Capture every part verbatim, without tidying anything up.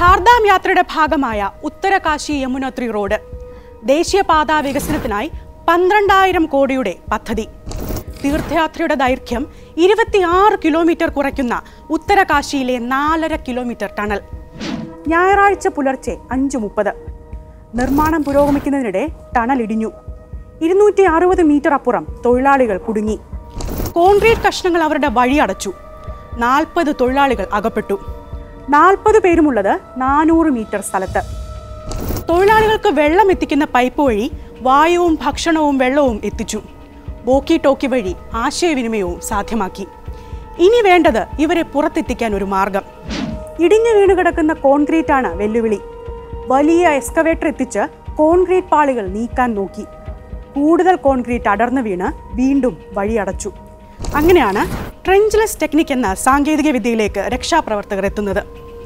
ധാർധാം യാത്രയുടെ ഭാഗമായ ഉത്തരകാശി യമുനോത്രി റോഡ് ദേശീയപാതാ വികസനത്തിനായി പന്ത്രണ്ടായിരം കോടിയുടെ പദ്ധതി. തീർത്ഥയാത്രയുടെ ദൈർഘ്യം ഇരുപത്തിയാറ് കിലോമീറ്റർ കുറയ്ക്കുന്ന ഉത്തരകാശിയിലെ നാലര കിലോമീറ്റർ ടണൽ. ഞായറാഴ്ച പുലർച്ചെ അഞ്ച് മുപ്പത് നിർമ്മാണം പുരോഗമിക്കുന്നതിനിടെ ടണൽ ഇടിഞ്ഞു. ഇരുന്നൂറ്റി അറുപത് മീറ്റർ അപ്പുറം തൊഴിലാളികൾ കുടുങ്ങി. കോൺക്രീറ്റ് കഷ്ണങ്ങൾ അവരുടെ വഴി അടച്ചു. നാൽപ്പത് തൊഴിലാളികൾ അകപ്പെട്ടു. നാൽപ്പത് പേരുമുള്ളത് നാനൂറ് മീറ്റർ സ്ഥലത്ത്. തൊഴിലാളികൾക്ക് വെള്ളം എത്തിക്കുന്ന പൈപ്പ് വഴി വായുവും ഭക്ഷണവും വെള്ളവും എത്തിച്ചു. വോക്കി ടോക്കി വഴി ആശയവിനിമയവും സാധ്യമാക്കി. ഇനി വേണ്ടത് ഇവരെ പുറത്തെത്തിക്കാൻ ഒരു മാർഗം. ഇടിഞ്ഞു വീണു കിടക്കുന്ന കോൺക്രീറ്റാണ് വെല്ലുവിളി. വലിയ എക്സ്കവേറ്റർ എത്തിച്ച് കോൺക്രീറ്റ് പാളികൾ നീക്കാൻ നോക്കി. കൂടുതൽ കോൺക്രീറ്റ് അടർന്നു വീണ് വീണ്ടും വഴിയടച്ചു. അങ്ങനെയാണ് ട്രെഞ്ച്ലെസ് ടെക്നിക് എന്ന സാങ്കേതിക വിദ്യയിലേക്ക് രക്ഷാപ്രവർത്തകർ എത്തുന്നത്.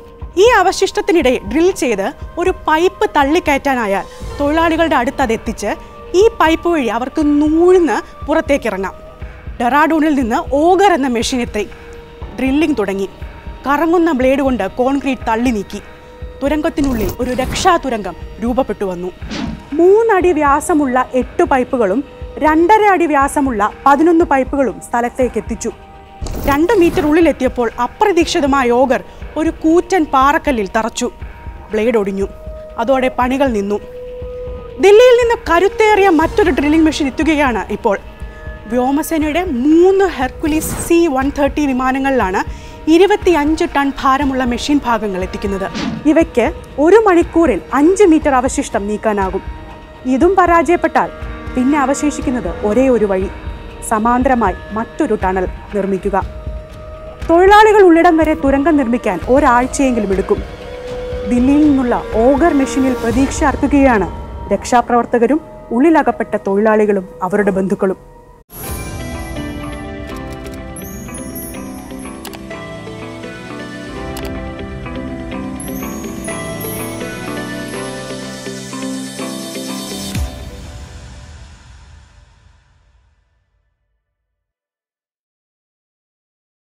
ഈ അവശിഷ്ടത്തിനിടെ ഡ്രിൽ ചെയ്ത് ഒരു പൈപ്പ് തള്ളിക്കയറ്റാനായാൽ തൊഴിലാളികളുടെ അടുത്ത് അതെത്തിച്ച് ഈ പൈപ്പ് വഴി അവർക്ക് നൂഴ്ന്ന് പുറത്തേക്കിറങ്ങാം. ഡെറാഡൂണിൽ നിന്ന് ഓഗർ എന്ന മെഷീൻ എത്തി. ഡ്രില്ലിംഗ് തുടങ്ങി. കറങ്ങുന്ന ബ്ലേഡ് കൊണ്ട് കോൺക്രീറ്റ് തള്ളി നീക്കി. തുരങ്കത്തിനുള്ളിൽ ഒരു രക്ഷാതുരങ്കം രൂപപ്പെട്ടു വന്നു. മൂന്നടി വ്യാസമുള്ള എട്ട് പൈപ്പുകളും രണ്ടര അടി വ്യാസമുള്ള പതിനൊന്ന് പൈപ്പുകളും സ്ഥലത്തേക്ക് എത്തിച്ചു. രണ്ട് മീറ്റർ ഉള്ളിലെത്തിയപ്പോൾ അപ്രതീക്ഷിതമായ ഓഗർ ഒരു കൂറ്റൻ പാറക്കല്ലിൽ തറച്ചു. ബ്ലേഡ് ഒടിഞ്ഞു. അതോടെ പണികൾ നിന്നു. ദില്ലിയിൽ നിന്ന് കരുത്തേറിയ മറ്റൊരു ഡ്രില്ലിംഗ് മെഷീൻ എത്തുകയാണ് ഇപ്പോൾ. വ്യോമസേനയുടെ മൂന്ന് ഹെർക്കുലീസ് സി വൺ തേർട്ടി വിമാനങ്ങളിലാണ് ഇരുപത്തിയഞ്ച് ടൺ ഭാരമുള്ള മെഷീൻ ഭാഗങ്ങൾ എത്തിക്കുന്നത്. ഇവയ്ക്ക് ഒരു മണിക്കൂറിൽ അഞ്ച് മീറ്റർ അവശിഷ്ടം നീക്കാനാകും. ഇതും പരാജയപ്പെട്ടാൽ പിന്നെ അവശേഷിക്കുന്നത് ഒരേ ഒരു വഴി: സമാന്തരമായി മറ്റൊരു ടണൽ നിർമ്മിക്കുക. തൊഴിലാളികൾ ഉള്ളിടം വരെ തുരങ്കം നിർമ്മിക്കാൻ ഒരാഴ്ചയെങ്കിലും എടുക്കും. ദില്ലിയിൽ നിന്നുള്ള ഓഗർ മെഷീനിൽ പ്രതീക്ഷ അർപ്പിക്കുകയാണ് രക്ഷാപ്രവർത്തകരും ഉള്ളിലകപ്പെട്ട തൊഴിലാളികളും അവരുടെ ബന്ധുക്കളും.